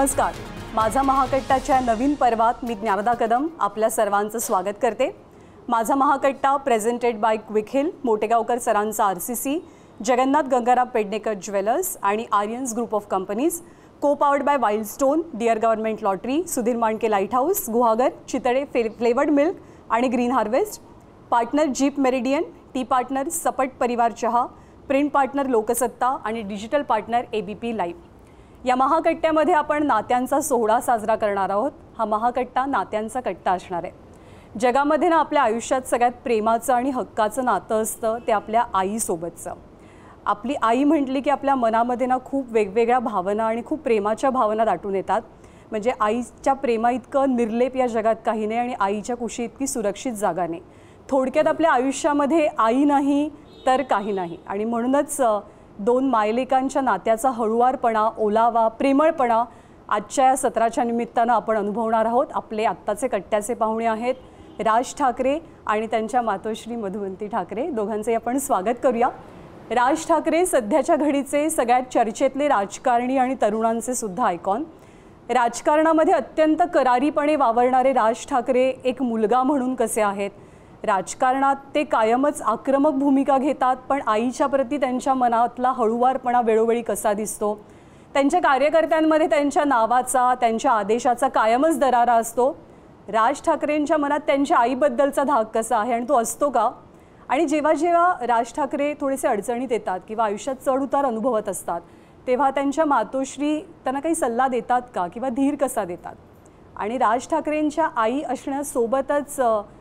नमस्कार. माझा महाकट्टाच्या नवीन पर्वात मी ज्ञानदा कदम आपल्या सर्वांचं स्वागत करते. माझा Mahakatta presented by Quick Heal, Motegaonkar सरांचा RCC, जगन्नाथ गंगाराम पेडणेकर ज्वेलर्स आणि Aryans group of companies, co powered by Wildstone, dear government lottery, Sudhir Mandke light house, Guhagar, Chitale flavoured milk आणि green harvest, partner Jeep Meridian, tea partner Sapat Parivar चहा, प्रिंट पार्टनर लोकसत्ता आणि डिजिटल पार्टनर ABP लाईव्ह. या महाकट्ट्यामध्ये आपण नात्यांचा सोहळा साजरा करणार आहोत. हा महाकट्टा नात्यांचा कट्टा असणार आहे. जगामध्ये ना आपल्या आयुष्यात सगळ्यात प्रेमाचं आणि हक्काचं नातं असतं ते आपल्या आईसोबतचं. आपली आई म्हटली की आपल्या मनामध्ये ना खूप वेगवेगळ्या भावना आणि खूप प्रेमाच्या भावना दाटून येतात. म्हणजे आईच्या प्रेमा इतकं निर्लेप या जगात काही नाही आणि आईच्या कुशी इतकी सुरक्षित जागा नाही. थोडक्यात आपल्या आयुष्यामध्ये आई नाही तर काही नाही. आणि म्हणूनच दोन मायलेकांच्या नात्याचा हळुवारपणा, ओलावा, प्रेमळपणा आजच्या या सत्राच्या निमित्तानं आपण अनुभवणार आहोत. आपले आत्ताचे कट्ट्याचे पाहुणे आहेत राज ठाकरे आणि त्यांच्या मातोश्री मधुवंती ठाकरे. दोघांचे आपण स्वागत करूया. राज ठाकरे सध्याच्या घडीचे सगळ्यात चर्चेतले राजकारणी आणि तरुणांचे सुद्धा आयकॉन. राजकारणामध्ये अत्यंत करारीपणे वावरणारे राज ठाकरे एक मुलगा म्हणून कसे आहेत. राजकारणात ते कायमच आक्रमक भूमिका घेतात, पण आईच्या प्रती त्यांच्या मनातला हळुवारपणा वेळोवेळी कसा दिसतो. त्यांच्या कार्यकर्त्यांमध्ये त्यांच्या नावाचा, त्यांच्या आदेशाचा कायमच दरारा असतो. राज ठाकरेंच्या मनात त्यांच्या आईबद्दलचा धाक कसा आहे आणि तो असतो का. आणि जेव्हा जेव्हा राज ठाकरे थोडेसे अडचणीत येतात किंवा आयुष्यात चढउतार अनुभवत असतात तेव्हा त्यांच्या मातोश्री त्यांना काही सल्ला देतात का किंवा धीर कसा देतात. आणि राज ठाकरेंच्या आई असण्यासोबतच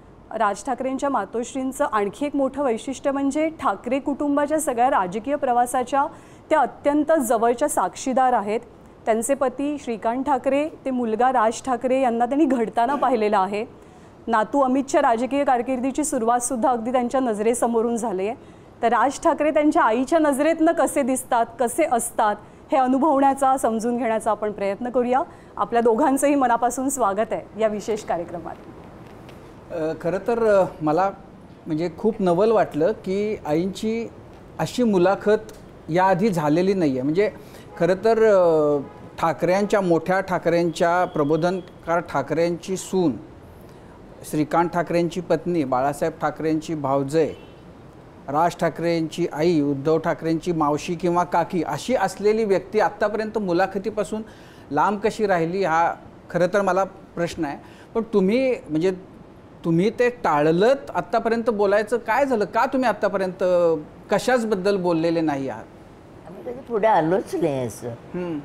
राज ठाकरेंच्या मातोश्रींचं आणखी एक मोठं वैशिष्ट्य म्हणजे ठाकरे कुटुंबाच्या सगळ्या राजकीय प्रवासाच्या त्या अत्यंत जवळच्या साक्षीदार आहेत. त्यांचे पती श्रीकांत ठाकरे ते मुलगा राज ठाकरे यांना त्यांनी घडताना पाहिलेलं आहे. नातू अमितच्या राजकीय कारकिर्दीची सुरुवातसुद्धा अगदी त्यांच्या नजरेसमोरून झाली आहे. तर राज ठाकरे त्यांच्या आईच्या नजरेतनं कसे दिसतात, कसे असतात हे अनुभवण्याचा, समजून घेण्याचा आपण प्रयत्न करूया. आपल्या दोघांचंही मनापासून स्वागत आहे या विशेष कार्यक्रमात. खरं तर मला म्हणजे खूप नवल वाटलं की आईंची अशी मुलाखत याआधी झालेली नाही आहे. म्हणजे खरं तर ठाकरेंच्या, मोठ्या ठाकरेंच्या, प्रबोधनकार ठाकरेंची सून, श्रीकांत ठाकरेंची पत्नी, बाळासाहेब ठाकरेंची भावजय, राज ठाकरेंची आई, उद्धव ठाकरेंची मावशी किंवा काकी अशी असलेली व्यक्ती आत्तापर्यंत मुलाखतीपासून लांब कशी राहिली हा खरं तर मला प्रश्न आहे. पण तुम्ही ते टाळलत. आत्तापर्यंत बोलायचं काय झालं, का तुम्ही आत्तापर्यंत कशाच बद्दल बोललेले नाही आहात. आम्ही कधी पुढे आलोच नाही असं.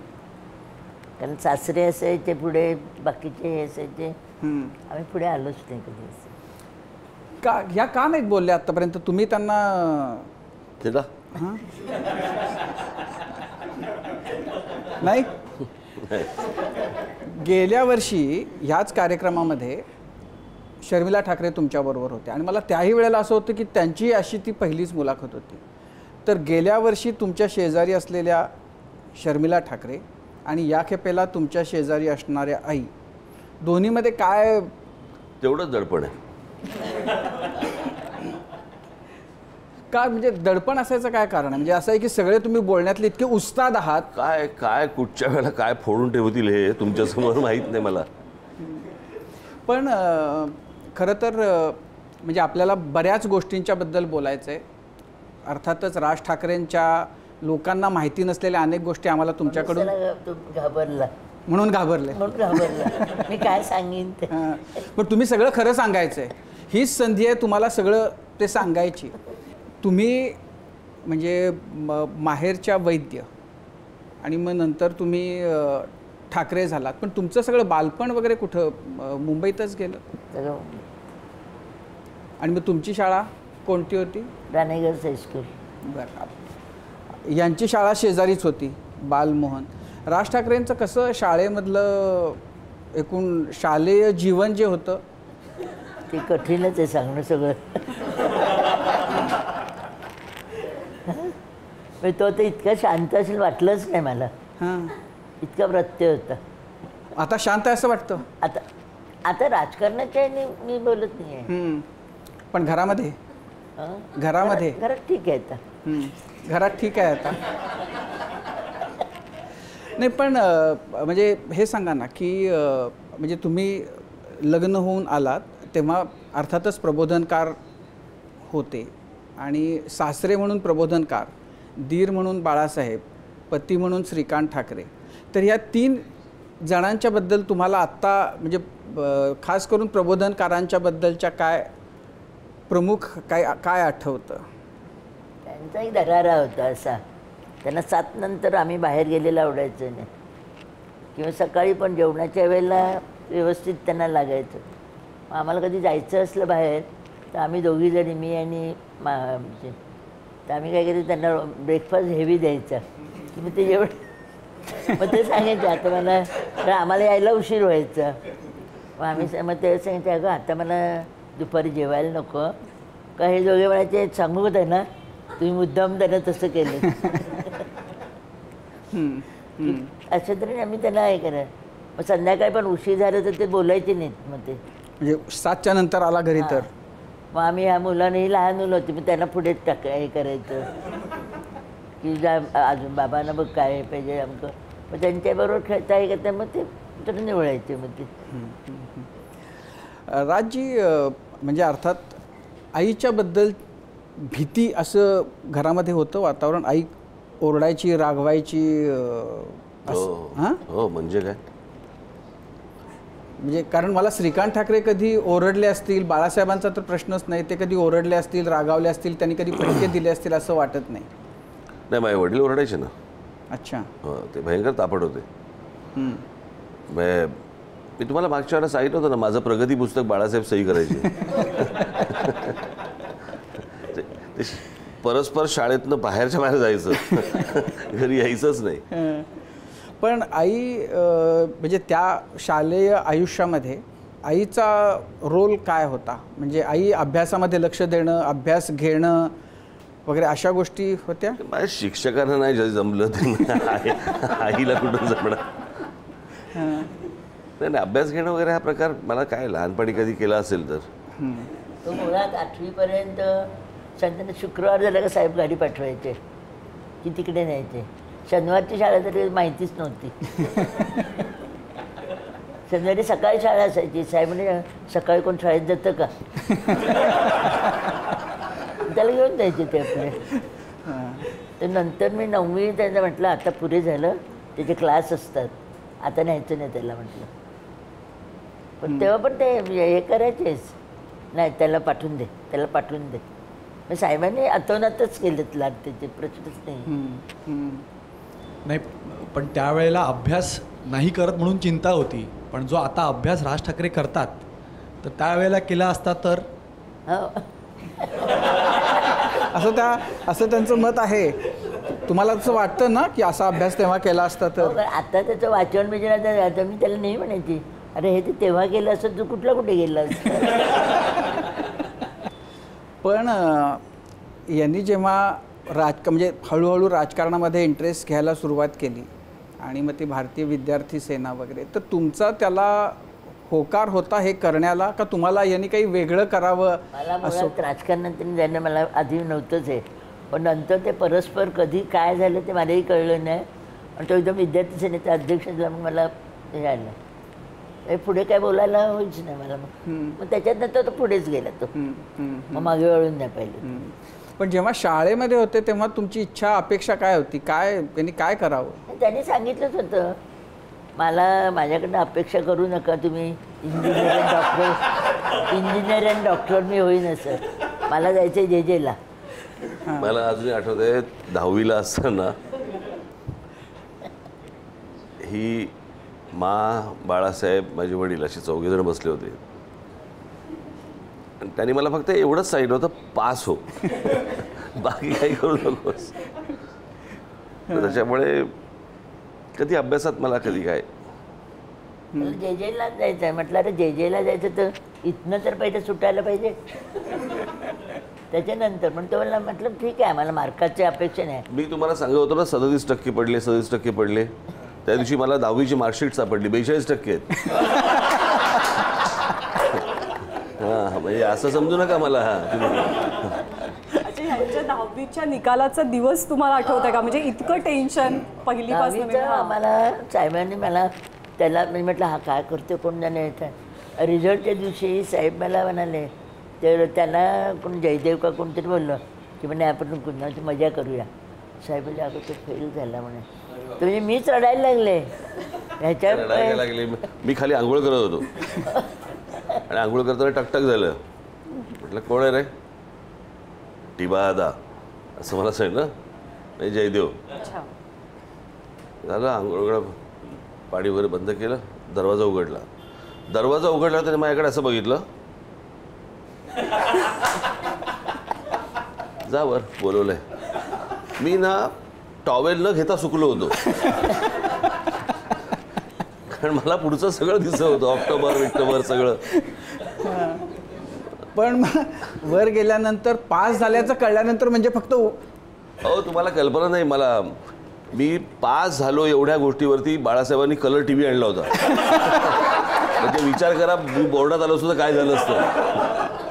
कारण सासरे असायचे पुढे, बाकीचे हे असायचे, आम्ही पुढे आलोच नाही कधी असं. का ह्या का नाहीत बोलले आत्तापर्यंत तुम्ही त्यांना. नाही, गेल्या वर्षी ह्याच कार्यक्रमामध्ये शर्मिला ठाकरे तुमच्याबरोबर होते आणि मला त्याही वेळेला असं होतं की त्यांची अशी ती पहिलीच मुलाखत होती. तर गेल्या वर्षी तुमच्या शेजारी असलेल्या शर्मिला ठाकरे आणि या खेपेला तुमच्या शेजारी असणाऱ्या आई, दोन्हीमध्ये काय तेवढंच दडपण आहे का. म्हणजे दडपण असायचं काय कारण आहे. म्हणजे असं आहे की सगळे तुम्ही बोलण्यातले इतके उस्ताद आहात. काय काय कुठच्या वेळेला काय फोडून ठेवतील हे तुमच्यासमोर माहीत नाही मला. पण खरं तर म्हणजे आपल्याला बऱ्याच गोष्टींच्याबद्दल बोलायचं आहे. अर्थातच राज ठाकरेंच्या लोकांना माहिती नसलेल्या अनेक गोष्टी आम्हाला तुमच्याकडून. घाबरला म्हणून घाबरले. मी काय सांगेन ते. पण तुम्ही सगळं खरं सांगायचं आहे. हीच संधी आहे तुम्हाला सगळं ते सांगायची. तुम्ही म्हणजे माहेरच्या वैद्य आणि मग नंतर तुम्ही ठाकरे झालात. पण तुमचं सगळं बालपण वगैरे कुठं मुंबईतच गेलं. आणि मग तुमची शाळा कोणती होती. राणेगर हायस्कूल. बरं, यांची शाळा शेजारीच होती बालमोहन. राज ठाकरेंचं कसं शाळेमधलं एकूण शालेय जीवन जे होतं ते कठीणच आहे सांगणं सगळं. तो तर इतका शांत असेल वाटलंच नाही मला. इतका प्रत्यय होता. आता शांत आहे असं वाटतं. आता राजकारणाच्या मी बोलत नाही आहे. पण घरामध्ये घरात ठीक आहे आता. घरात ठीक आहे आता. नाही पण म्हणजे हे सांगा ना की म्हणजे तुम्ही लग्न होऊन आलात तेव्हा अर्थातच प्रबोधनकार होते आणि सासरे म्हणून प्रबोधनकार, दीर म्हणून बाळासाहेब, पती म्हणून श्रीकांत ठाकरे. तर ह्या 3 जणांच्याबद्दल तुम्हाला आत्ता म्हणजे खास करून प्रबोधनकारांच्या बद्दलच्या काय प्रमुख काय आठवतं? त्यांचाही दरारा होता असा. त्यांना 7 नंतर आम्ही बाहेर गेलेलं आवडायचं नाही किंवा सकाळी पण जेवणाच्या वेळेला व्यवस्थित त्यांना लागायचं. मग आम्हाला कधी जायचं असलं बाहेर तर आम्ही दोघीजणी, मी आणि आमचे, तर आम्ही काय केलं, त्यांना ब्रेकफास्ट हेवी द्यायचा की मग ते मग ते सांगायचे आता मला, तर आम्हाला यायला उशीर व्हायचा. मग ते सांगायचे अगं आता मला दुपारी जेवायला नको का. हे दोघे म्हणायचे सांगू का त्यांना, तुम्ही मुद्दाम त्यांना तसं केलं. अशा तऱ्हेने आम्ही त्यांना हे करा. मग संध्याकाळी पण उशीर झालं तर ते बोलायचे नाहीत. मग ते म्हणजे 7च्या नंतर आला घरी तर मग आम्ही ह्या मुलांनाही लहान मुलं होती, मग त्यांना पुढे हे करायचं की जा अजून बाबांना बघ काय पाहिजे आमचं. मग त्यांच्याबरोबर खेळता हे करता मग ते तर निवडायचे. मग ते राजजी म्हणजे अर्थात आईच्याबद्दल भीती असं घरामध्ये होतं वातावरण? आई ओरडायची, रागवायची? हो म्हणजे काय, म्हणजे कारण मला श्रीकांत ठाकरे कधी ओरडले असतील, बाळासाहेबांचा तर प्रश्नच नाही, ते कधी ओरडले असतील, रागावले असतील, त्यांनी कधी फटके दिले असतील असं वाटत नाही. नाही माझे वडील ओरडायचे ना. अच्छा. ते भयंकर तापट होते. मी तुम्हाला मागच्या वेळेला सांगितलं होतं ना, माझं प्रगती पुस्तक बाळासाहेब सही करायचे. ते परस्पर शाळेतनं बाहेरच्या बाहेर जायचं, घरी यायचंच नाही. पण आई म्हणजे त्या शालेय आयुष्यामध्ये आईचा रोल काय होता? म्हणजे आई अभ्यासामध्ये लक्ष देणं, अभ्यास घेणं वगैरे अशा गोष्टी होत्या? माझ्या शिक्षकांना नाही जमलं, आईला कुठं जमणार. नाही अभ्यास घेणं वगैरे हा प्रकार मला काय लहानपणी कधी केला असेल तर. तो मुळात 8वीपर्यंत संध्याकाळी शुक्रवार झालं का साहेब गाडी पाठवायचे की तिकडे न्यायचे. शनिवारची शाळा तरी माहितीच नव्हती. शनिवारी सकाळी शाळा असायची. साहेब म्हणजे सकाळी कोण शाळेत जातं का, त्याला घेऊन द्यायचे ते आपले. तर नंतर मी 9वी त्यांना म्हटलं आता पुरे झालं, त्याचे क्लास असतात, आता न्यायचं नाही त्याला म्हटलं. पण तेव्हा पण ते हे करायचेच, नाही त्याला पाठवून दे, त्याला पाठवून दे. मग साहेबांनी अतोनातच केलेत लाट, त्याचे प्रश्नच नाही. नाही पण त्यावेळेला अभ्यास नाही करत म्हणून चिंता होती, पण जो आता अभ्यास राज ठाकरे करतात तर त्यावेळेला केला असता तर असं त्यांचं मत आहे. तुम्हाला असं वाटतं ना की असा अभ्यास तेव्हा केला असता तर? आता त्याचं वाचन बिचन आता मी त्याला नाही म्हणायची, अरे हे ते तेव्हा केलं असतं तू कुठे गेला असतं. पण यांनी जेव्हा म्हणजे हळूहळू राजकारणामध्ये इंटरेस्ट घ्यायला सुरुवात केली आणि मग ती भारतीय विद्यार्थी सेना वगैरे, तर तुमचा त्याला होकार होता हे करण्याला का तुम्हाला यांनी काही वेगळं करावं? मला मुळात राजकारणात ज्यांना मला आधी नव्हतंच आहे, पण नंतर ते परस्पर कधी काय झालं ते मलाही कळलं नाही. आणि तो एकदम विद्यार्थी सेनेचा अध्यक्ष झाला, मग मला हे झालं, पुढे काय बोलायला होईच नाही मला. मग त्याच्यानंतर तो पुढेच गेला, तो मग मागे वळून नाही पाहिजे. पण जेव्हा शाळेमध्ये होते तेव्हा तुमची इच्छा अपेक्षा काय होती? काय त्यांनी काय करावं? त्यांनी सांगितलंच होतं मला, माझ्याकडनं अपेक्षा करू नका तुम्ही इंजिनियर अँड डॉक्टर मी होईन असं. मला जायचं JJला. मला अजूनही आठवतंय 10वीला असताना ही बाळासाहेब, माझे वडील असे 4 जण बसले होते. आणि त्यांनी मला फक्त एवढंच सांगितलं होतं, पास हो, बाकी काही करू नकोस. त्याच्यामुळे कधी अभ्यासात मला कधी काय. JJला जायचं आहे म्हटलं, अरे JJला जायचं तर इथनं तर पहिले सुटायला पाहिजे, त्याच्यानंतर. पण तो मला म्हटलं ठीक आहे, मला मार्काची अपेक्षा नाही. मी तुम्हाला सांगत होतो ना 37% पडले, 37% पडले. त्या दिवशी मला 10वीची मार्कशीट सापडली, 42% आहेत. हां म्हणजे असं समजू नका मला. अच्छा, ह्यांच्या 10वीत 10वीच्या निकालाचा दिवस तुम्हाला आठवतंय का? म्हणजे इतकं टेन्शन पहिलीपासून. दहावीचं आम्हाला साहेबांनी मला त्याला मी म्हटलं हा काय करतो कोण जाणे येतात. रिझल्टच्या दिवशी साहेब मला म्हणाले, तर त्याला कोण जयदेव का कोणतरी बोललं की म्हणे आपण कुणाची मजा करूया. साहेब बोलले अगं तो फेल झाला म्हणे. तुम्ही मीच रडायला लागले ह्याच्यात. रडायला लागले. मी खाली आंघोळ करत होतो आणि आंघोळ करताना टकटक झालं. म्हटलं कोण आहे रे? टिबादा असं मला सांगितलं. नाही जयदेव. अच्छा. झालं आंघोळ, पाणी वगैरे बंद केलं, दरवाजा उघडला. दरवाजा उघडला त्याने माझ्याकडे असं बघितलं, जा वर बोलवलंय. मी ना टॉवेल न घेता सुकलो होतो कारण मला पुढचं सगळं दिसत होतं, ऑक्टोबर विक्टोबर सगळं. पण मग वर गेल्यानंतर पास झाल्याचं कळल्यानंतर म्हणजे फक्त अहो तुम्हाला कल्पना नाही, मला मी पास झालो एवढ्या गोष्टीवरती बाळासाहेबांनी कलर टी व्ही आणला होता. म्हणजे विचार करा, मी बोर्डात आलो सुद्धा काय झालं असतं.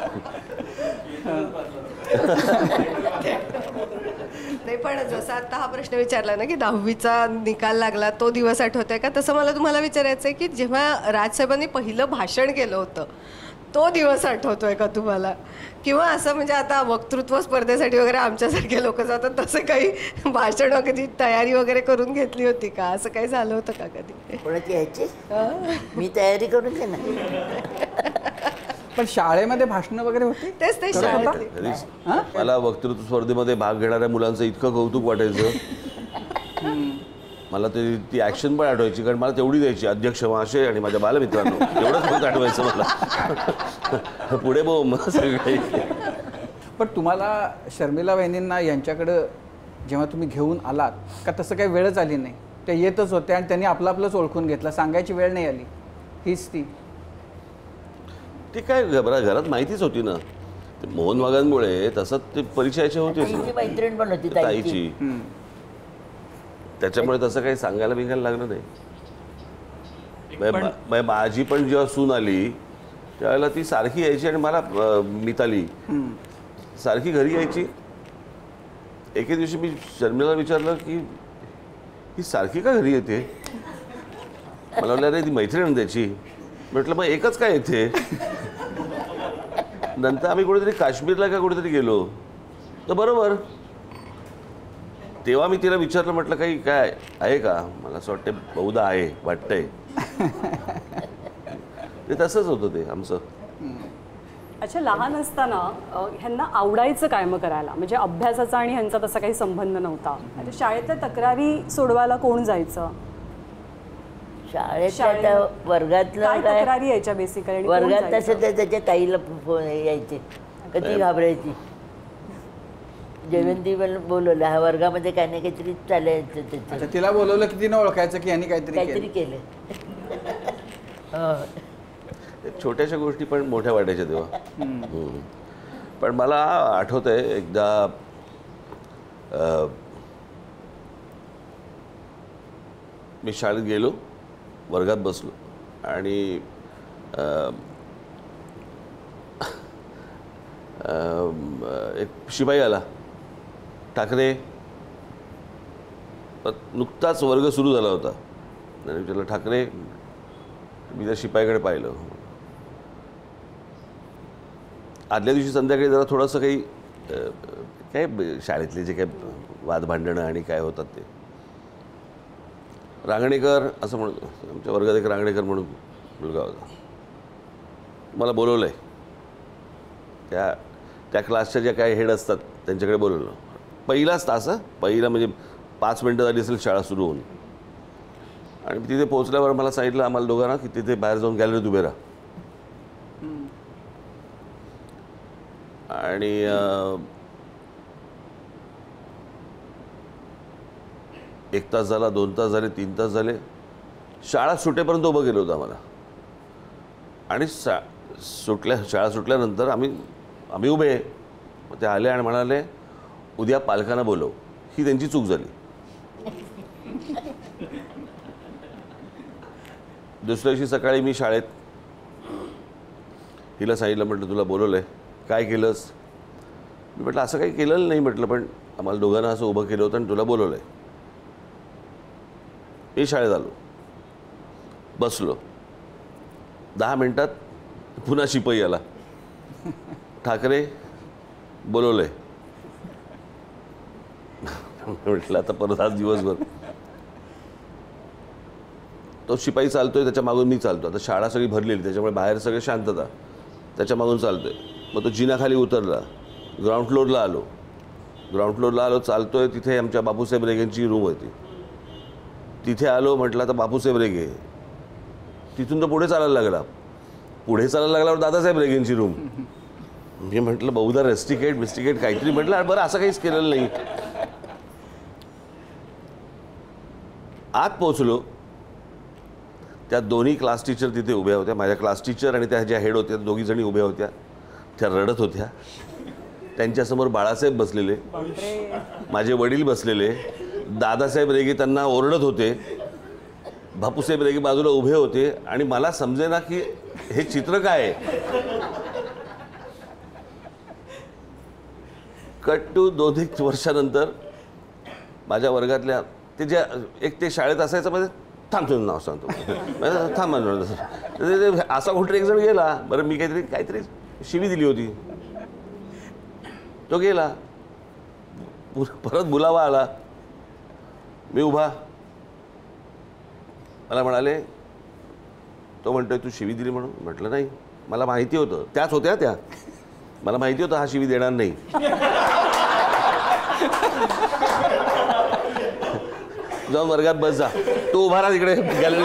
नाही पण जसं आता हा प्रश्न विचारला ना की 10वीचा निकाल लागला तो दिवस आठवतोय का, तसं मला तुम्हाला विचारायचं आहे की जेव्हा राजसाहेबांनी पहिलं भाषण केलं होतं तो दिवस आठवतोय का तुम्हाला? किंवा असं म्हणजे आता वक्तृत्व स्पर्धेसाठी वगैरे आमच्यासारखे लोक जातात तसं काही भाषण कधी तयारी वगैरे करून घेतली होती का? असं काही झालं होतं का कधी? कोणाची यायची मी तयारी करून घे ना. पण शाळेमध्ये भाषणं वगैरे होती? तेच ते शाळेतली. कधीच मला वक्तृत्व स्पर्धेमध्ये भाग घेणाऱ्या मुलांचं इतकं कौतुक वाटायचं. मला ती ॲक्शन पण आठवायची, कारण मला तेवढी द्यायची, अध्यक्ष महाशय आणि माझ्या बालमित्रांनो एवढंच फक्त आठवायचं मला. पुढे बोम सगळे. पण तुम्हाला शर्मिला वहिनींना यांच्याकडं जेव्हा तुम्ही घेऊन आलात का तसं काही वेळच आली नाही? त्या येतच होत्या आणि त्यांनी आपलंच ओळखून घेतलं, सांगायची वेळ नाही आली. हीच ती काय घरात माहितीच होती ना, ते मोहन वागांमुळे तसंच ते परिचयाचे होतेच ताईची ना, मैत्रीण पण होती ताईची. त्याच्यामुळे तसं काही सांगायला बिंगायला लागलं नाही. माझी पण जेव्हा सून आली त्यावेळेला ती सारखी यायची आणि मला मिताली सारखी घरी यायची. एके दिवशी मी शर्मिला विचारलं की ही सारखी का घरी येते? मला म्हटलं अरे ती मैत्रीण त्याची. म्हटलं मग एकच काय येते? नंतर आम्ही कुठेतरी काश्मीरला का कुठेतरी गेलो तर बरोबर तेव्हा मी तिला विचारलं, म्हटलं काही काय आहे का? मला असं वाटतं बहुधा आहे वाटतंय. ते तसंच होतं ते आमचं. अच्छा, लहान असताना ह्यांना आवडायचं काय मग करायला? म्हणजे अभ्यासाचा आणि ह्यांचा तसा काही संबंध नव्हता. म्हणजे शाळेतल्या तक्रारी सोडवायला कोण जायचं? शाळेतल्या वर्गातलं काय तक्रारी यायच्या बेसिकली वर्गात तसं त्याच्या ताईला यायचे, कधी घाबरायची. जयवंती बोलवलं हा वर्गामध्ये काही ना काहीतरी चालायचं त्याचं. अच्छा, तिला बोलवलं की तिनं ओळखायचं की यांनी काहीतरी केलं. छोट्याशा गोष्टी पण मोठ्या वाटायच्या तेव्हा. पण मला आठवतंय एकदा मी शाळेत गेलो, वर्गात बसलो आणि एक शिपाई आला. ठाकरे. नुकताच वर्ग सुरू झाला होता आणि विचारलं ठाकरे. मी त्या शिपाईकडे पाहिलं. आदल्या दिवशी संध्याकाळी जरा थोडंसं काही काय शाळेतले जे काही वाद भांडणं आणि काय होतात ते. रांगणेकर असं म्हणतो, आमच्या वर्गात एक रांगणेकर म्हणून मुलगा होता. मला बोलवलं आहे, त्या क्लासच्या ज्या काही हेड असतात त्यांच्याकडे बोलवलं. पहिलाच तास, पहिला म्हणजे 5 मिनटं झाली असेल शाळा सुरू होऊन. आणि तिथे पोहोचल्यावर मला सांगितलं आम्हाला दोघांना की तिथे बाहेर जाऊन गॅलरीत उभे राहा. आणि 1 तास झाला, 2 तास झाले, 3 तास झाले. शाळा सुटेपर्यंत उभं केलं होतं आम्हाला. आणि शाळा सुटल्यानंतर आम्ही उभे. मग ते आले आणि म्हणाले उद्या पालकांना बोलव. ही त्यांची चूक झाली. दुसऱ्या दिवशी सकाळी मी शाळेत हिला सांगितलं, म्हटलं तुला बोलवलं आहे, काय केलंस? मी म्हटलं असं काही केलेलं नाही म्हटलं, पण आम्हाला दोघांना असं उभं केलं होतं आणि तुला बोलवलं आहे. मी शाळेत आलो, बसलो, 10 मिनिटात पुन्हा शिपाई आला. ठाकरे बोलवलं आहे. म्हटलं आता परत आज दिवसभर. तो शिपाई चालतोय, त्याच्या मागून मी चालतो. आता शाळा सगळी भरलेली, त्याच्यामुळे बाहेर सगळे शांतता, त्याच्या मागून चालतोय. मग तो जिनाखाली उतरला, ग्राउंड फ्लोअरला आलो, चालतोय. तिथे आमच्या बापूसाहेब रेगेंची रूम होती. तिथे आलो, म्हटलं आता बापूसाहेब रेगे. तिथून तो पुढे चालायला लागल्यावर दादासाहेब रेगेंची रूम. मी म्हटलं बहुधा रेस्टिकेट काहीतरी. म्हटलं बरं असं काहीच केलेलं नाही. आत पोहोचलो, त्या दोन्ही क्लास टीचर तिथे उभ्या होत्या. माझ्या क्लास टीचर आणि त्या ज्या हेड होत्या, दोघी जणी उभ्या होत्या. त्या रडत होत्या. त्यांच्यासमोर बाळासाहेब बसलेले, माझे वडील बसलेले, दादासाहेब रेगे त्यांना ओरडत होते, बापूसाहेब रेगे बाजूला उभे होते. आणि मला समजेना की हे चित्र काय आहे. कट टू 2-1 वर्षानंतर माझ्या वर्गातल्या ते शाळेत असायचं, मध्ये थांबतो नाव सांगतो, थांब असा कुठे एक जण गेला. बरं मी काहीतरी शिवी दिली होती, तो गेला. परत बुलावा आला, मी उभा. मला म्हणाले, तो म्हणतोय तू शिवी दिली म्हणून. म्हटलं नाही, मला माहिती होतं. त्याच होत्या त्या, मला माहिती होतं हा शिवी देणार नाही. जाऊन वर्गात बस जा, तू उभा राहा तिकडे गॅलरी.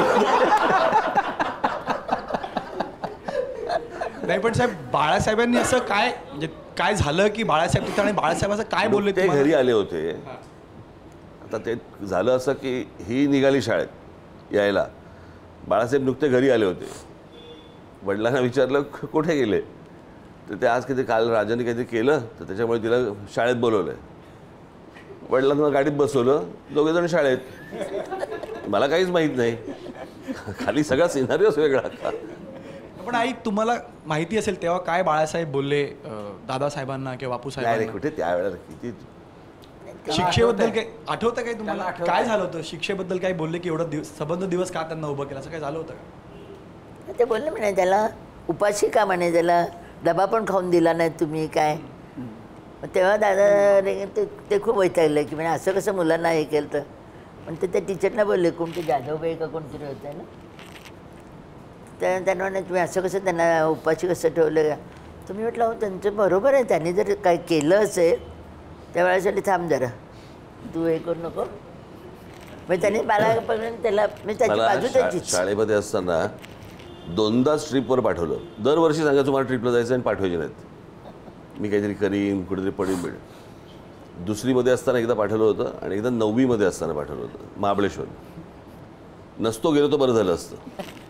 नाही पण साहेब, बाळासाहेबांनी असं काय म्हणजे काय झालं की बाळासाहेब तिथं, आणि बाळासाहेब असं काय बोलले ते घरी आले होते. आता ते झालं असं की ही निघाली शाळेत यायला, बाळासाहेब नुकते घरी आले होते. वडिलांना विचारलं कुठे गेले, तर ते आज काल राजाने काहीतरी केलं, तर त्याच्यामुळे तिला शाळेत बोलवलंय. वडिलांना गाडीत बसवलं, दोघेजण शाळेत. मला काहीच माहीत नाही, खाली सगळा सिनारिओच वेगळा. पण आई, तुम्हाला माहिती असेल तेव्हा काय बाळासाहेब बोलले दादासाहेबांना किंवा बापूसाहेबांना? कुठे त्यावेळेला किती शिक्षेबद्दल काय आठवतं? काय तुम्हाला काय झालं होतं शिक्षेबद्दल? काय बोलले की एवढं सबंध दिवस का त्यांना उभं केलं, असं काय झालं होतं का? ते बोलले म्हणे त्याला उपाशी का, म्हणे त्याला डबा पण खाऊन दिला नाही तुम्ही काय. तेव्हा दादा ते खूप वैतागले की म्हणजे असं कसं मुलांना हे केलं. तर पण ते त्या टीचरना बोलले, कोणते जाधवबाई का कोणतरी होतं ना, त्यांना म्हणे तुम्ही असं कसं त्यांना उपाशी कसं ठेवलं का. तुम्ही म्हटलं हो त्यांचं बरोबर आहे, त्यांनी जर काय केलं असेल त्यावेळेसाठी थांब जरा, तू हे करू नको. मग त्याने मला पकडून त्याला मी त्याची बाजू त्याची. शाळेमध्ये असताना 2दाच ट्रिपवर पाठवलं. दरवर्षी सांगा तुम्हाला ट्रिपला जायचं आणि पाठवायचे नाहीत. मी काहीतरी करीन, कुठेतरी पडीन बिड. 2रीमध्ये असताना एकदा पाठवलं होतं आणि एकदा 9वीमध्ये असताना पाठवलं होतं महाबळेश्वर. नसतो गेलो तर बरं झालं असतं.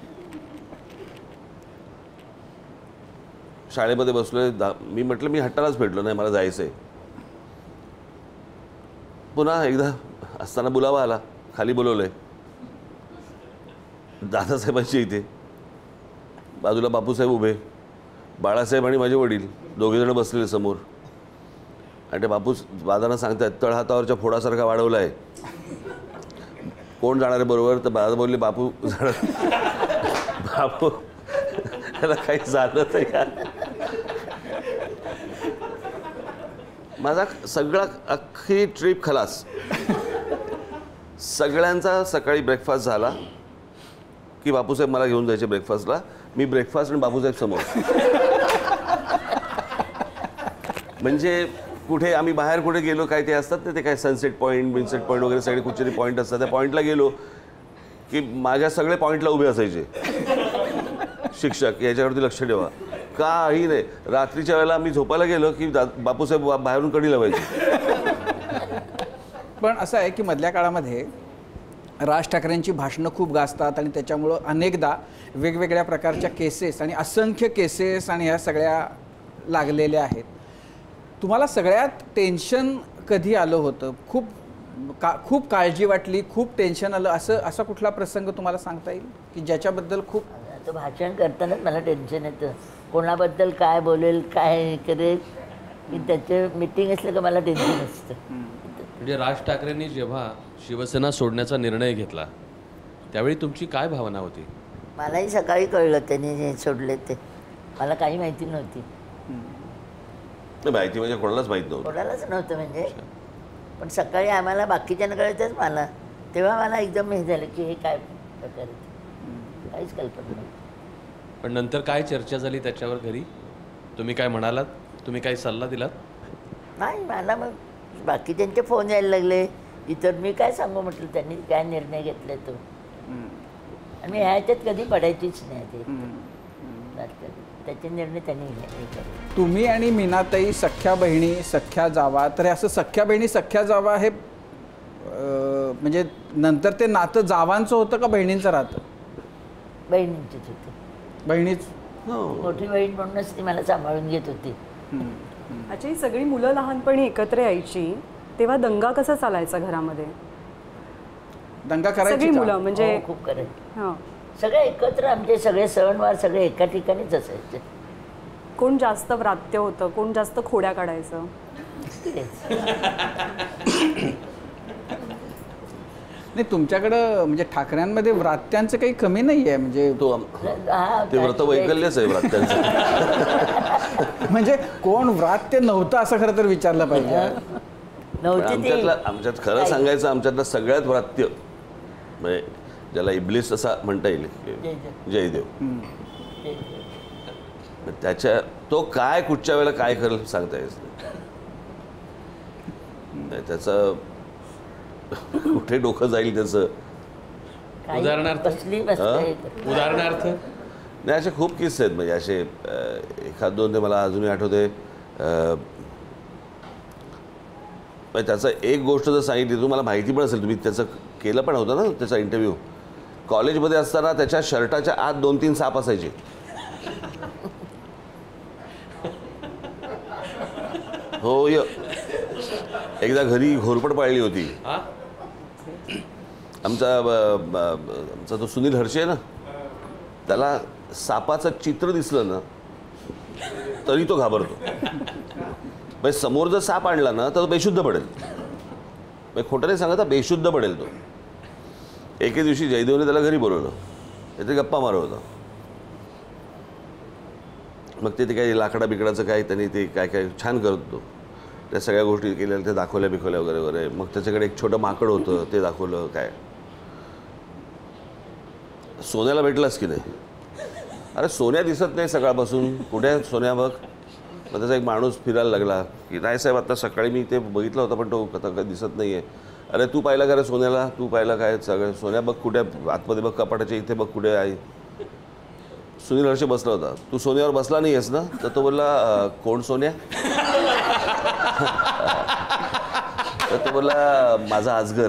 शाळेमध्ये बसलोय, मी म्हटलं मी हट्टालाच भेटलो नाही, मला जायचं आहे. पुन्हा एकदा असताना बुलावा आला, खाली बोलवलंय दादासाहेबांच्या इथे. बाजूला बापूसाहेब उभे, बाळासाहेब आणि माझे वडील दोघेजण बसलेले समोर. आणि ते दादांना सांगतात तळहातावरच्या फोडासारखा वाढवला आहे, कोण जाणार आहे बरोबर. तर दादा बोलले बापू जाणार. बापू त्याला काही झालं नाही का. माझा सगळा अख्खी ट्रिप खलास. सगळ्यांचा सकाळी ब्रेकफास्ट झाला की बापूसाहेब मला घेऊन जायचे ब्रेकफास्टला. मी ब्रेकफास्ट आणि बापूसाहेब समोर. म्हणजे कुठे आम्ही बाहेर कुठे गेलो, काय ते असतात ना ते काय सनसेट पॉईंट विन्सेट पॉईंट वगैरे सगळे कुठचे पॉईंट असतात, त्या पॉईंटला गेलो की माझ्या सगळे पॉईंटला उभे असायचे शिक्षक, याच्यावरती लक्ष ठेवा. काही नाही. रात्रीच्या वेळेला आम्ही झोपायला गेलो की बापूसाहेब बाहेरून कडी लावायचे. पण असं आहे की मधल्या काळामध्ये राज ठाकरेंची भाषणं खूप गाजतात आणि त्याच्यामुळं अनेकदा वेगवेगळ्या प्रकारच्या केसेस आणि असंख्य केसेस आणि ह्या सगळ्या लागलेल्या आहेत. तुम्हाला सगळ्यात टेन्शन कधी आलं होतं? खूप काळजी वाटली, खूप टेन्शन आलं, असा कुठला प्रसंग तुम्हाला सांगता येईल की ज्याच्याबद्दल खूप? आता भाषण करतानाच मला टेन्शन येतं, कोणाबद्दल काय बोलेल, काय करेल. की त्याचं मीटिंग असलं का मला टेन्शन असतं. म्हणजे राज ठाकरेंनी जेव्हा शिवसेना सोडण्याचा निर्णय घेतला त्यावेळी तुमची काय भावना होती? मलाही सकाळी कळलं त्यांनी जे सोडले ते, मला काही माहिती नव्हती, माहिती म्हणजे कोणालाच माहीत नव्हतं. कोणालाच नव्हतं म्हणजे. पण सकाळी आम्हाला बाकीच्यांना कळतच, मला तेव्हा मला एकदम हे झालं की हे काय प्रकार आहे, काहीच कल्पना नव्हती. पण नंतर काय चर्चा झाली त्याच्यावर घरी? तुम्ही काय म्हणालात? तुम्ही काही सल्ला दिलात? नाही, मला मग बाकीच्यांचे फोन यायला लागले, इतर मी काय सांगू म्हटलं त्यांनी काय निर्णय घेतला तो. आणि मी ह्याच्यात कधी पडायचीच नाही ते राजकारणात. त्याचे निर्णय त्यांनी हे केले. तुम्ही आणि मीनाताई सख्या बहिणी, सख्या जावा, तर हे असं सख्या बहिणी सख्या जावा हे म्हणजे नंतर ते नातं जावांचं होतं का बहिणींचं राहतं? बहिणींचीच होती. बहिणीच. मोठी बहीण म्हणूनच ती मला सांभाळून घेत होती. अच्छा, ही सगळी मुलं लहानपणी एकत्र यायची तेव्हा दंगा कसा चालायचा घरामध्ये? दंगा सगळी करायची मुलं का? म्हणजे हो, खूप करायचे. हां, सगळे एकत्र, आमचे सगळे सणवार सगळे एका ठिकाणीच असायचे. कोण जास्त व्रात्य होतं, कोण जास्त खोड्या काढायचं? तेच. नाही, तुमच्याकडं म्हणजे ठाकऱ्यांमध्ये व्रात्यांचं काही कमी नाही आहे म्हणजे तो हा, ते व्रत वैकल्यच आहे व्रत्यांचं. म्हणजे कोण व्रात्य नव्हतं असं खरं तर विचारलं पाहिजे. पण नव्हती ती. आमच्यात खरं सांगायचं, आमच्यातलं सगळ्यात व्रात्य म्हणजे ज्याला इब्लिस असा म्हणता येईल, जयदेव. त्याच्या तो काय कुठच्या वेळेला काय करेल सांगता येत नाही. त्याचं कुठे डोकं जाईल त्याचं. काही उदाहरणार्थ? कसली बसते. उदाहरणार्थ? नाही, असे खूप किस्से आहेत. म्हणजे असे एखाद दोन ते मला अजूनही आठवते. त्याचं एक गोष्ट जर सांगितली तुम्हाला माहिती पण असेल, तुम्ही त्याचं केलं पण होतं ना त्याचा इंटरव्ह्यू. कॉलेजमध्ये असताना त्याच्या शर्टाच्या आत 2-3 साप असायचे. हो, एकदा घरी घोरपड पाळली होती. आमचा तो सुनील हर्षे आहे ना, त्याला सापाचं चित्र दिसलं ना तरी तो घाबरतो. म्हणजे समोर जर साप आणला ना तर तो बेशुद्ध पडेल. म्हणजे खोटं नाही सांगता, बेशुद्ध पडेल तो. एके दिवशी जयदेवने त्याला घरी बोलवलं, त्याचे गप्पा मारत होता. मग ते काही लाकडा बिकडाचं काय त्यांनी ते काय काय छान करत होतो. त्या सगळ्या गोष्टी केलेल्या ते दाखवल्या बिखवल्या वगैरे वगैरे. मग त्याच्याकडे एक छोटं माकड होतं, ते दाखवलं. काय सोन्याला भेटलास की नाही? अरे सोन्या दिसत नाही सकाळपासून, कुठे सोन्या बघ. मग त्याचा एक माणूस फिरायला लागला की नाही साहेब, आता सकाळी मी ते बघितलं होतं पण तो आता दिसत नाही आहे. अरे तू पाहिला का रे सोन्याला? तू पाहिला काय? सगळं सोन्या बघ कुठे, आतमध्ये बघ कपाटाच्या इथे बघ कुठे आहे. सुनील हर्षे बसला होता. तू सोन्यावर बसला नाही आहेस ना? तर तो बोलला कोण सोन्या? तर तो बोलला माझा अजगर.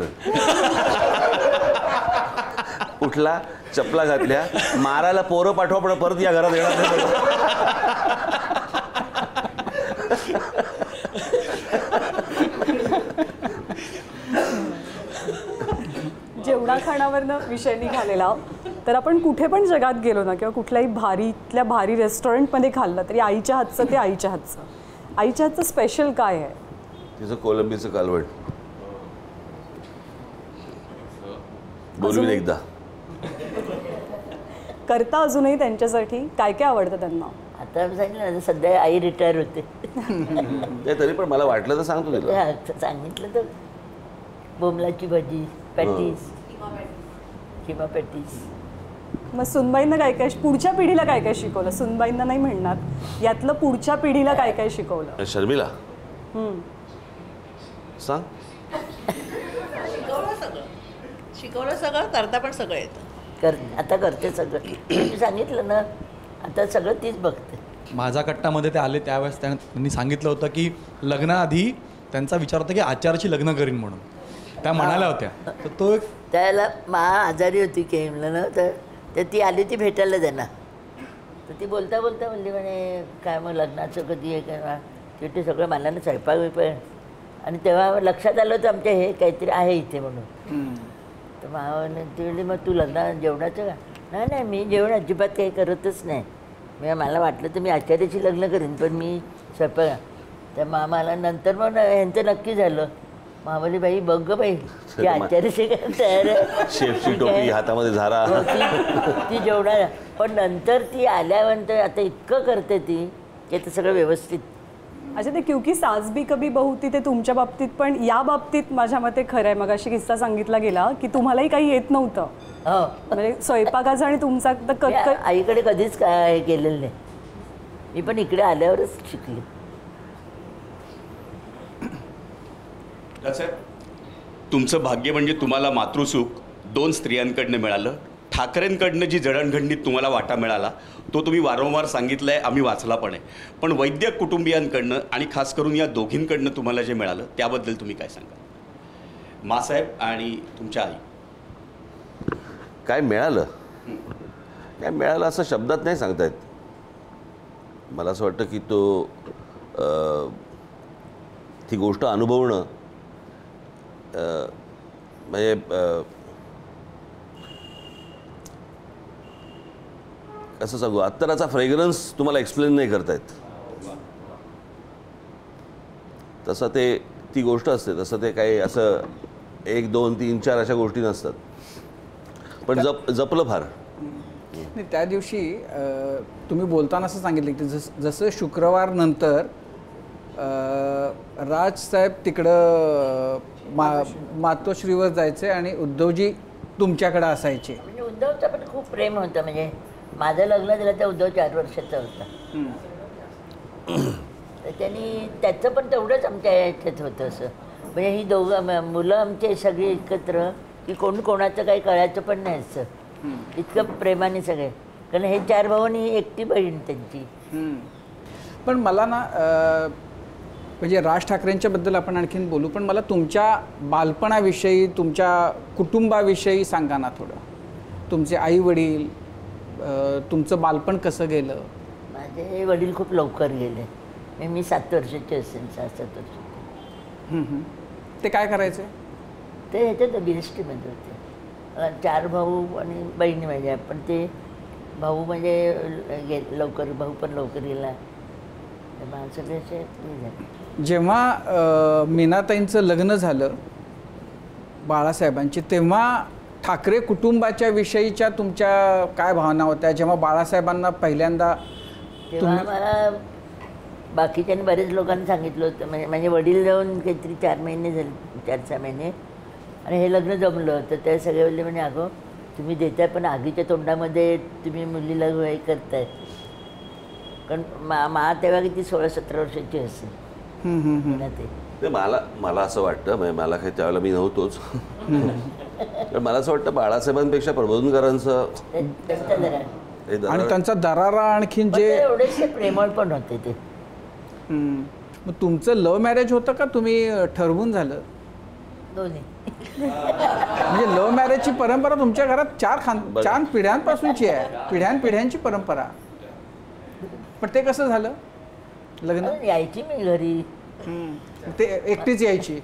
उठला, चपला घातल्या, मारायला पोरं पाठवा पण परत या घरात येणार नाही. जेवणा खाण्यावरनं विषय निघालेला, तर आपण कुठे पण जगात गेलो ना किंवा कुठल्याही भारीतल्या भारी रेस्टॉरंटमध्ये खाल्लं तरी आईच्या हातचं ते आईच्या हातचं. आईच्या हातचं स्पेशल काय आहे? तिचं कोलंबीचं कालवण. बोलवीन एकदा. करता अजूनही त्यांच्यासाठी काय काय आवडतं त्यांना? आता सांगितलं ना, सध्या आई रिटायर होते. नाही तरी पण मला वाटलं तर सांगतो तिला. सांगितलं तर बोमलाची भाजी, पॅटीस, किंवा पॅटीस. मग सुनबाईंना काय काय, पुढच्या पिढीला काय काय शिकवलं? सुनबाईंना नाही म्हणणार, यातलं पुढच्या पिढीला काय काय शिकवलं? शर्मिला सांग. शिकवलं सगळं, करता पण सगळं येतं. आता करते सगळं. मी सांगितलं ना, आता सगळं तीच बघते. माझा कट्टामध्ये ते आले त्यावेळेस त्यांनी सांगितलं होतं की लग्नाआधी त्यांचा विचार होता की आचार्याची लग्न करीन म्हणून. त्या म्हणाल्या होत्या. तर तो त्याला आजारी होती केमला ना, तर ती आली ती भेटायला त्यांना. तर ती बोलता बोलता म्हणली म्हणे काय मग लग्नाचं कधी आहे काय. शेवटी सगळं मला ना स्वयंपाक बिपाक. आणि तेव्हा लक्षात आलं होतं आमच्या हे काहीतरी आहे इथे म्हणून. तर मावाने ती म्हणली मग तू लग्न जेवणाचं का? नाही नाही, मी जेवण अजिबात काही करतच नाही. मला वाटलं तर मी आचार्याची लग्न करीन, पण मी स्वयंपाक. त्या मामाला नंतर मग ह्यांचं नक्की झालं. मामाली बाई बघ गं बाई ती आचार्य तयार आहे. शेफची टोपी, हातामध्ये झारा. हो, ती जेवणार. पण नंतर ती आल्यानंतर आता इतकं करते ती की ते सगळं व्यवस्थित. अच्छा, ते क्योंकि सास भी कभी बहू थी ते तुमच्या बाबतीत, पण या बाबतीत माझ्या मते खरं आहे. मग अशी किस्सा सांगितला गेला की तुम्हालाही काही येत नव्हतं, हो, म्हणजे स्वयंपाकाचा आणि तुमचा मी आईकडे कधीच काय केलेलं नाही. मी पण इकडे आल्यावरच शिकले. तुमचं भाग्य म्हणजे तुम्हाला मातृसुख 2 स्त्रियांकडनं मिळालं. ठाकरेंकडनं जी जडणघडणीत तुम्हाला वाटा मिळाला तो तुम्ही वारंवार सांगितलं आहे, आम्ही वाचला पण आहे. पण वैद्यक कुटुंबियांकडनं आणि खास करून या दोघींकडनं तुम्हाला जे मिळालं त्याबद्दल तुम्ही काय सांगा? मासाहेब आणि तुमच्या आई. काय मिळालं, काय मिळालं असं शब्दात नाही सांगता येत. मला असं वाटतं की तो ती गोष्ट अनुभवणं म्हणजे कसं सांगू, अत्तराचा फ्रेग्रन्स तुम्हाला एक्सप्लेन नाही करता येत. तसं ते ती गोष्ट असते. तसं ते काही असं 1, 2, 3, 4 अशा गोष्टी नसतात. पण जपलं फार. नाही, त्या दिवशी तुम्ही बोलताना असं सांगितलं की जसं शुक्रवार नंतर राजसाहेब तिकडं मातोश्रीवर जायचे आणि उद्धवजी तुमच्याकडे असायचे. म्हणजे उद्धवचं पण खूप प्रेम होतं. म्हणजे माझं लग्न झालं तर उद्धव 4 वर्षाचा होता. तर त्यांनी त्याचं पण तेवढंच आमच्या याच्यात होतं असं. म्हणजे ही दोघं मुलं आमचे सगळे एकत्र की कोण कोणाचं काही कळायचं पण नाही असं. इतकं प्रेमाने सगळे. कारण हे 4 भाऊ आणि एकटी बहीण त्यांची. पण मला ना म्हणजे राज ठाकरेंच्याबद्दल आपण आणखीन बोलू, पण मला तुमच्या बालपणाविषयी, तुमच्या कुटुंबाविषयी सांगा ना थोडं. तुमचे आई वडील, तुमचं बालपण कसं गेलं? माझे वडील खूप लवकर गेले. मी 7 वर्षाची असेल, 6-7 वर्षाची. ते काय करायचे? ते ह्याच्यात BSTमध्ये होते. 4 भाऊ आणि बहिणी माझ्या. पण ते भाऊ म्हणजे लवकर, भाऊ पण लवकर गेला. सगळे असे झाले. जेव्हा मीनाताईंचं लग्न झालं बाळासाहेबांची, तेव्हा ठाकरे कुटुंबाच्या विषयीच्या तुमच्या काय भावना होत्या? जेव्हा बाळासाहेबांना पहिल्यांदा तेव्हा मला बाकीच्यांनी बरेच लोकांनी सांगितलं होतं. म्हणजे माझे वडील जाऊन काहीतरी 4 महिने झाले, 4-6 महिने, आणि हे लग्न जमलं. तर ते सगळे बोलले म्हणजे अगं तुम्ही देताय पण आगीच्या तोंडामध्ये तुम्ही मुलीला हे करताय. कारण मा तेव्हा किती 16-17 वर्षाची असेल. ते मला असं वाटतं, म्हणजे मला काही त्यावेळेला मी नव्हतोच. पण मला असं वाटतं बाळासाहेबांपेक्षा प्रबोधनकरांचं आणि त्यांचा दरारा आणखीन जे एवढेच प्रेमळ पण होते ते. मग तुमचं लव्ह मॅरेज होतं का तुम्ही ठरवून झालं? दोन्ही. म्हणजे लव्ह मॅरेजची परंपरा तुमच्या घरात 4 पिढ्यांपासूनची आहे, पिढ्यांची परंपरा. पण ते कसं झालं लग्न? यायची मी घरी. ते एकटीच यायची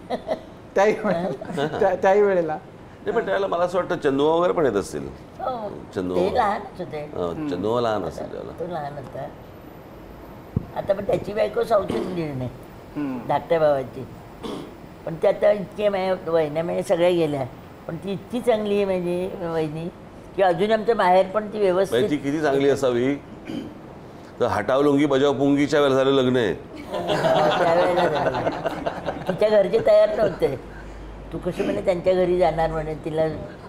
त्याही वेळेला. नाही, पण त्यावेळेला मला असं वाटतं चंदुआ वगैरे पण येत असतील. ते लहानच होते. चंदुआ लहान असेल त्याला. तो लहान होता. आता पण त्याची बायको साऊथ इंडियन आहे, धाकट्या भावाची. पण ते आता इतके वहिन्या म्हणजे सगळ्या गेल्या. पण ती इतकी चांगली आहे म्हणजे वहिनी की अजून आमच्या बाहेर पण ती व्यवस्थित. ती किती चांगली असावी. तर हटाव लुंगी बजाव पुंगीच्या वेळेला झालं लग्न आहे. त्यावेळेला तिच्या घरचे तयार नव्हते. तू कशी म्हणे त्यांच्या घरी जाणार म्हणे तिला.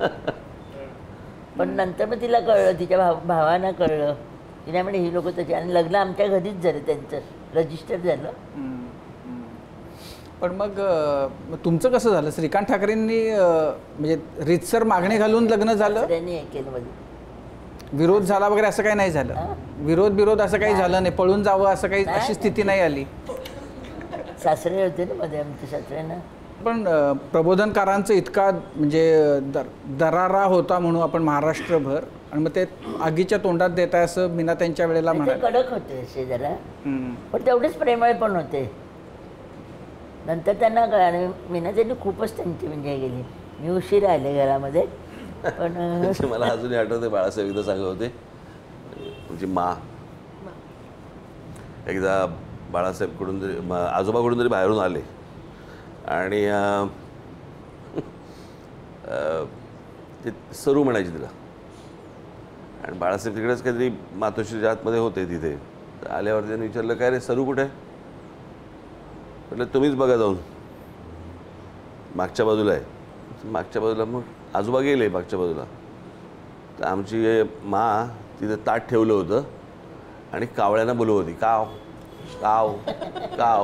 पण नंतर मग तिला कळलं, तिच्या भावांना कळलं. तिला म्हणे ही लोक तशी. आणि लग्न आमच्या घरीच झालं, त्यांचं रजिस्टर झालं. पण मग तुमचं कसं झालं? श्रीकांत ठाकरेंनी म्हणजे रीतसर मागणी घालून लग्न झालं? विरोध झाला वगैरे असं काही नाही झालं? विरोध असं काही झालं नाही? पळून जावं असं काही अशी स्थिती नाही आली? सासरे होते ना मध्ये आमच्या सासऱ्यांना. पण प्रबोधनकारांचं इतका म्हणजे दरारा होता म्हणून आपण महाराष्ट्रभर, आणि मग ते आगीच्या तोंडात देत आहे असं मीना त्यांच्या वेळेला म्हणाले. कडक होते असे जरा, पण तेवढेच प्रेमळ पण होते. नंतर त्यांना मीना त्यांनी खूपच त्यांची म्हणजे गेली. मी उशीर आले घरामध्ये. पण मला अजूनही आठवते बाळासाहेब एकदा सांगत होते, म्हणजे एकदा बाळासाहेब कुठून तरी आजोबा कुठून तरी बाहेरून आले आणि ते सरू म्हणायची तिला आणि बाळासाहेब तिकडेच काहीतरी मातोश्रीच्या आतमध्ये होते तिथे. तर आल्यावर त्यांनी विचारलं काय रे सरू कुठे आहे. म्हटलं तुम्हीच बघा जाऊन मागच्या बाजूला आहे. मागच्या बाजूला मग आजोबा गेले मागच्या बाजूला. तर आमची मा तिथे ताट ठेवलं होतं आणि कावळ्यांना बोलवत होती काव काव काव.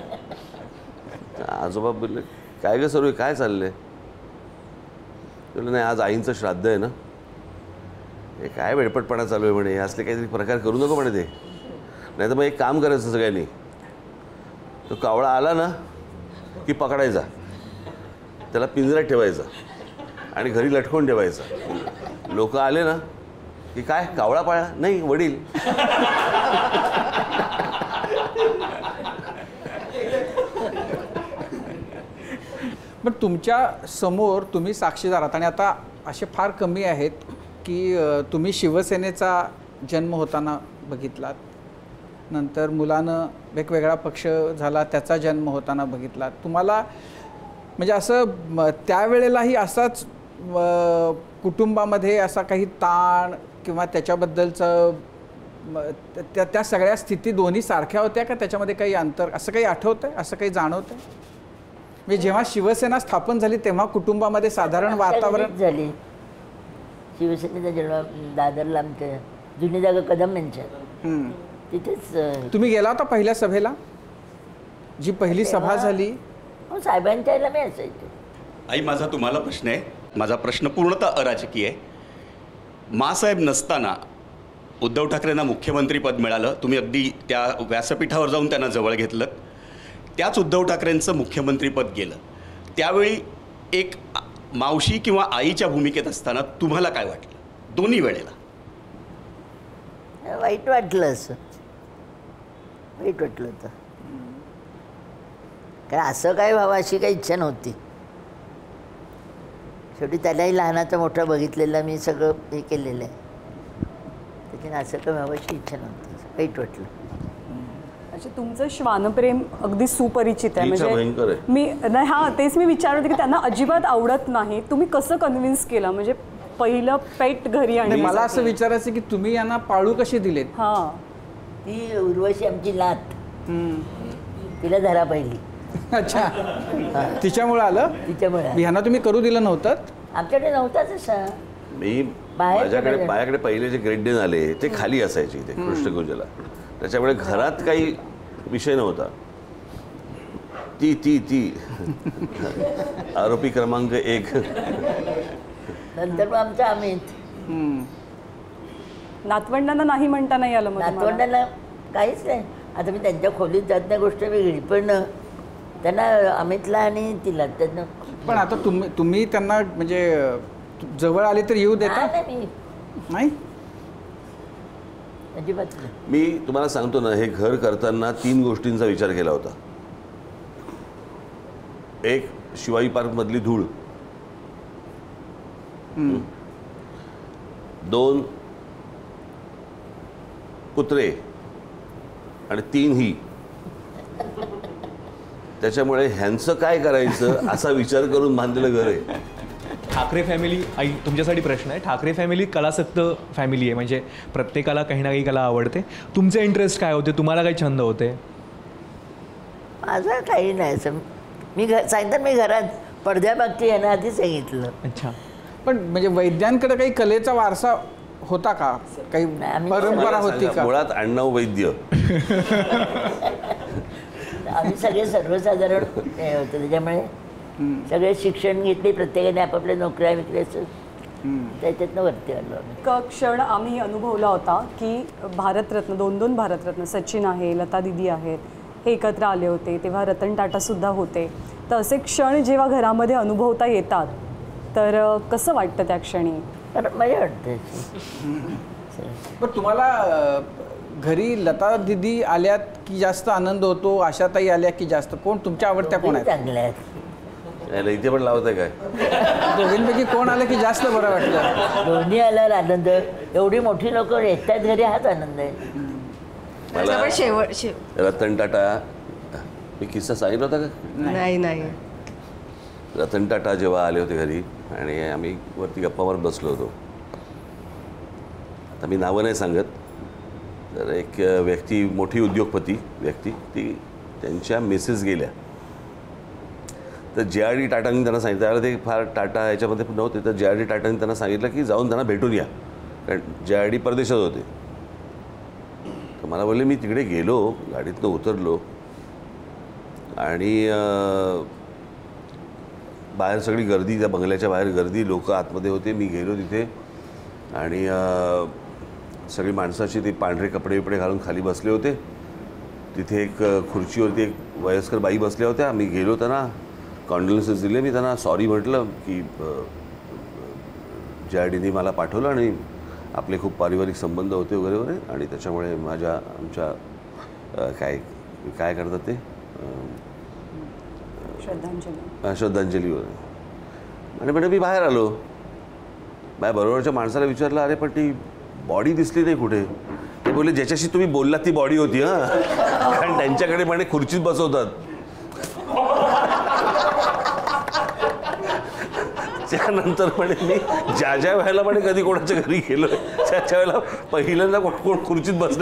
आजोबा बोलले काय गं सरू काय चाललंय. बोललं नाही आज आईंचं श्राद्ध आहे ना. हे काय वेळपटपणा चालू आहे म्हणे असले काहीतरी प्रकार करू नको म्हणे ते. नाही तर मग एक काम करायचं सगळ्यांनी तो कावळा आला ना की पकडायचा त्याला पिंजऱ्यात ठेवायचा आणि घरी लटकवून ठेवायचा. लोक आले ना की काय कावळा पाळा नाही वडील. पण तुमच्या समोर तुम्ही साक्षीदार आहात आणि आता असे फार कमी आहेत की तुम्ही शिवसेनेचा जन्म होताना बघितलात, नंतर मुलानं वेगवेगळा पक्ष झाला त्याचा जन्म होताना बघितलात. तुम्हाला म्हणजे असं त्यावेळेलाही असाच कुटुंबामध्ये असा काही ताण किंवा त्याच्याबद्दलचं त्या सगळ्या स्थिती दोन्ही सारख्या होत्या का त्याच्यामध्ये काही अंतर असं काही आठवतंय असं काही जाणवतंय. म्हणजे जेव्हा शिवसेना स्थापन झाली तेव्हा कुटुंबामध्ये साधारण वातावरण झाली. शिवसेनेचा जन्म दादरला आमच्या जुनी जागा कदम यांच्या तिथेच. तुम्ही गेला होता पहिल्या सभेला जी पहिली सभा झाली. साहेबांच्या यायला मी असायचे. आई माझा तुम्हाला प्रश्न आहे. माझा प्रश्न पूर्णतः अराजकीय आहे. मासाहेब नसताना उद्धव ठाकरेंना मुख्यमंत्रीपद मिळालं. तुम्ही अगदी त्या व्यासपीठावर जाऊन त्यांना जवळ घेतलं. त्याच उद्धव ठाकरेंचं मुख्यमंत्रीपद गेलं. त्यावेळी एक मावशी किंवा आईच्या भूमिकेत असताना तुम्हाला काय वाटलं दोन्ही वेळेला. वाईट वाटलं. असं वाईट वाटलं होतं कारण असं काय व्हावं अशी काही इच्छा नव्हती. शेवटी त्यालाही लहानाचा मोठा बघितलेला मी सगळं हे केलेलं आहे. त्याच्याने असं काय व्हावं अशी इच्छा नव्हती. वाईट वाटलं. अच्छा तुमचं श्वानप्रेम अगदी सुपरिचित आहे. भयंकर म्हणजे आहे. मी नाही हां तेच मी विचारत होते की त्यांना अजिबात आवडत नाही. तुम्ही कसं कन्व्हिन्स केलं म्हणजे पहिलं पेट घरी आणि मला असं विचारायचं की तुम्ही यांना पाळू कशी दिलेत. हां ती उर्वशी आमची नात तिला धरा पहिली. अच्छा तिच्यामुळे आलं. तिच्यामुळे ह्यांना तुम्ही करू दिलं नव्हतं. आमच्याकडे नव्हताच असा. मी माझ्याकडे पहिले जे ग्रेट डे आले ते खाली असायचे ते कृष्णकुंजला. त्याच्यामुळे घरात काही विषय नव्हता. ती ती ती आरोपी क्रमांक 1. नंतर मग आमचा अमित. नातवंडांना नाही म्हणता नाही आलं. मग नातवंडाला काहीच नाही. आता मी त्यांच्या खोलीत जात नाही गोष्ट वेगळी पण त्यांना अमितला आणि तिला त्यांना. पण आता तुम्ही त्यांना म्हणजे जवळ आले तर येऊ देता मी नाही. अजिबात नाही. मी तुम्हाला सांगतो ना हे घर करताना 3 गोष्टींचा विचार केला होता. एक शिवाई पार्क मधली धूळ. 2 कुत्रे आणि 3 ही. त्याच्यामुळे ह्यांचं काय करायचं असा विचार करून बांधलेलं घर आहे. ठाकरे फॅमिली आई तुमच्यासाठी प्रश्न आहे. ठाकरे फॅमिली कलासक्त फॅमिली आहे म्हणजे प्रत्येकाला काही ना काही कला आवडते. तुमचे इंटरेस्ट काय होते तुम्हाला काही छंद होते. माझं काही नाही असं. मी सांगतात मी घरात पडद्यामागची यांना आधी सांगितलं. अच्छा पण म्हणजे वैद्यांकडे काही कलेचा वारसा होता का काही परंपरा होती का. मुळात अण्णाव वैद्य आम्ही सगळे सर्वसाधारण हे होतं त्याच्यामुळे सगळे शिक्षण घेतले प्रत्येकाने आपापल्या नोकऱ्या विकल्याचं त्याच्यातनं वरती आलो आम्ही. एक क्षण आम्ही अनुभवला होता की भारतरत्न 2 भारतरत्न सचिन आहे लता दिदी आहेत हे एकत्र आले होते तेव्हा रतन टाटासुद्धा होते. तर असे क्षण जेव्हा घरामध्ये अनुभवता येतात तर कसं वाटतं त्या क्षणी. मजा वाटते. पण तुम्हाला घरी लता दिदी आल्यात की जास्त आनंद होतो आशाताई आल्या की जास्त कोण तुमच्या आवडत्या कोण आहेत. चांगल्या आहेत. इथे पण लावत आहे काय. दोघींपैकी कोण आलं की जास्त बरं वाटलं. दोन्ही आल्यावर आनंद. एवढी मोठी लोक येतात घरी हाच आनंद आहे. मला पण शेवट रतन टाटा, मी किस्सा सांगितला होता का? नाही. रतन टाटा जेव्हा आले होते घरी आणि आम्ही वरती गप्पा मारत बसलो होतो, आता मी नावं नाही सांगत, तर एक व्यक्ती, मोठी उद्योगपती व्यक्ती, ती त्यांच्या मिसेस गेल्या, तर JRD टाटांनी त्यांना सांगितलं, त्यावेळेला ते फार टाटा याच्यामध्ये नव्हते, तर JRD टाटांनी त्यांना सांगितलं की जाऊन त्यांना भेटून या, कारण JRD परदेशात होते. तर मला बोलले, मी तिकडे गेलो, गाडीतनं उतरलो आणि बाहेर सगळी गर्दी, त्या बंगल्याच्या बाहेर गर्दी, लोक आतमध्ये होते. मी गेलो तिथे आणि सगळी माणसाची ते पांढरे कपडे घालून खाली बसले होते. तिथे एक खुर्चीवरती एक वयस्कर बाई बसल्या होत्या. मी गेलो, त्यांना कॉन्डोलन्सेस दिले. मी त्यांना सॉरी म्हटलं की JRDनी मला पाठवलं आणि आपले खूप पारिवारिक संबंध होते वगैरे वगैरे, आणि त्याच्यामुळे आमच्या काय करतात ते श्रद्धांजली वगैरे. आणि म्हणजे मी बाहेर आलो, माझ्या बरोबरच्या माणसाला विचारलं, अरे पण ती बॉडी दिसली नाही कुठे? ते बोलले, ज्याच्याशी तुम्ही बोललात ती बॉडी होती. कारण त्यांच्याकडे म्हणे खुर्चीत बसवतात. त्यानंतर म्हणे मी ज्या वेळेला म्हणे कधी कोणाच्या घरी गेलो, त्याच्या वेळेला पहिल्यांदा कोण खुर्चीत बसले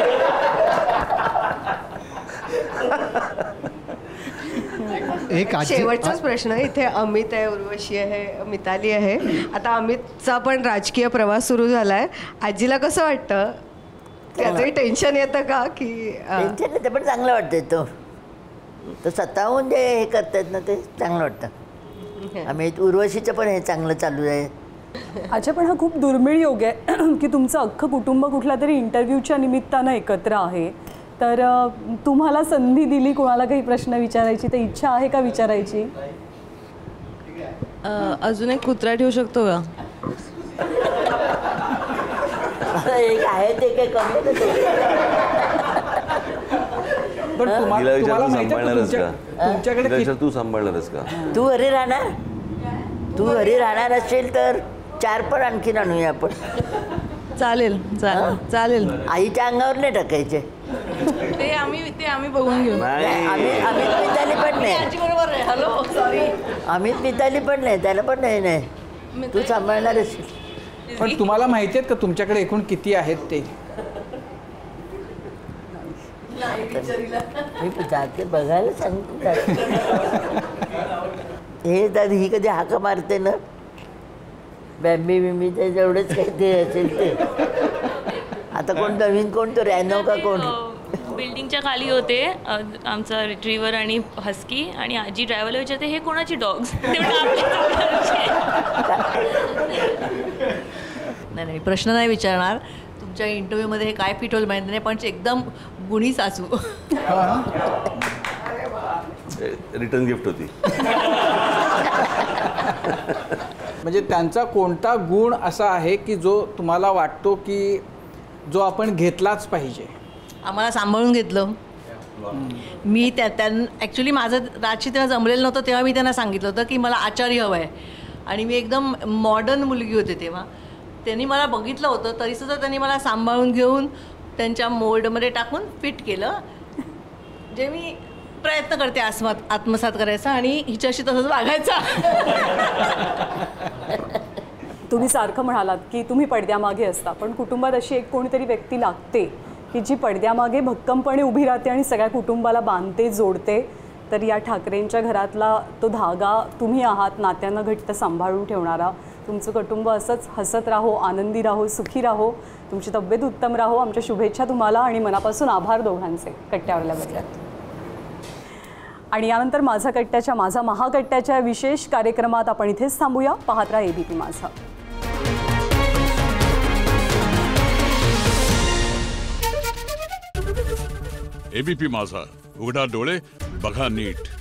शेवटचाच प्रश्न. इथे अमित आहे, उर्वशी आहे, मिताली आहे. आता अमितचा पण राजकीय प्रवास सुरू झालाय. आजीला कसं वाटतं? त्याचंही टेन्शन येतं का? की टेन्शन येतं, पण चांगलं वाटतं. तो स्वतःहून जे हे करतात ना, ते चांगलं वाटतं. अमित, उर्वशीचं पण हे चांगलं चालू आहे. अच्छा, पण हा खूप दुर्मिळ योग आहे की तुमचं अख्खं कुटुंब कुठल्या तरी इंटरव्ह्यूच्या निमित्तानं एकत्र आहे. तर तुम्हाला संधी दिली कोणाला काही प्रश्न विचारायची, तर इच्छा आहे का विचारायची? अजून एक कुत्रा ठेवू शकतो का? एक आहे ते काही कमी पण तुम्हाला माहिती तुमच्याकडे तू सांभाळणारच का? तू घरी राहणार? तू घरी राहणार असेल तर 4 पण आणखीन आणूया आपण. चालेल. आईच्या अंगावर नाही टाकायचे. ते आम्ही बघून घेऊ. अमित मिताली पण नाही. बरोबर आहे. Hello, sorry. अमित मिताली पण नाही, त्याला पण नाही. तू सांभाळणार असेल. पण तुम्हाला माहिती आहेत का तुमच्याकडे एकूण किती आहेत ते? मी जाते बघायला सांगतो. हे दादा, ही कधी हाका मारते ना, बॅम्बी बिम्बी, ते जेवढेच काही ते असेल ते. आता कोण नवीन, कोण तो रॅनो का कोण? बिल्डिंगच्या खाली होते आमचा रिट्रीवर आणि हस्की, आणि आजी ड्रायव्हरला विचारते, हे कोणाची डॉग्स? नाही, प्रश्न नाही विचारणार. तुमच्या इंटरव्ह्यूमध्ये हे काय फिट होईल माहिती नाही, पण एकदम गुणी सासू. रिटर्न गिफ्ट होती. म्हणजे त्यांचा कोणता गुण असा आहे की जो तुम्हाला वाटतो की जो आपण घेतलाच पाहिजे? आम्हाला सांभाळून घेतलं. मी ॲक्च्युली माझं राजशी तेव्हा जमलेलं नव्हतं, तेव्हा मी त्यांना सांगितलं होतं की मला आचारी हवं आहे, आणि मी एकदम मॉडर्न मुलगी होते तेव्हा. त्यांनी मला बघितलं होतं, तरीसुद्धा त्यांनी मला सांभाळून घेऊन त्यांच्या मोल्डमध्ये टाकून फिट केलं. जे मी प्रयत्न करते आत्मसात करायचा आणि हिच्याशी तसंच वागायचा. तुम्ही सारखं म्हणालात की तुम्ही पडद्यामागे असता, पण कुटुंबात अशी एक कोणीतरी व्यक्ती लागते की जी पडद्यामागे भक्कमपणे उभी राहते आणि सगळ्या कुटुंबाला बांधते, जोडते. तर या ठाकरेंच्या घरातला तो धागा तुम्ही आहात, नात्यांना घट्ट सांभाळून ठेवणारा. तुमचं कुटुंब असंच हसत राहो, आनंदी राहो, सुखी राहो, तुमची तब्येत उत्तम राहो. आमच्या शुभेच्छा तुम्हाला आणि मनापासून आभार दोघांचे कट्ट्यावरल्याबद्दल. आणि यानंतर माझा महाकट्ट्याच्या विशेष कार्यक्रमात आपण इथेच थांबूया. पाहत राहा ABP माझा. ABP माझा, उघडा डोळे बघा नीट.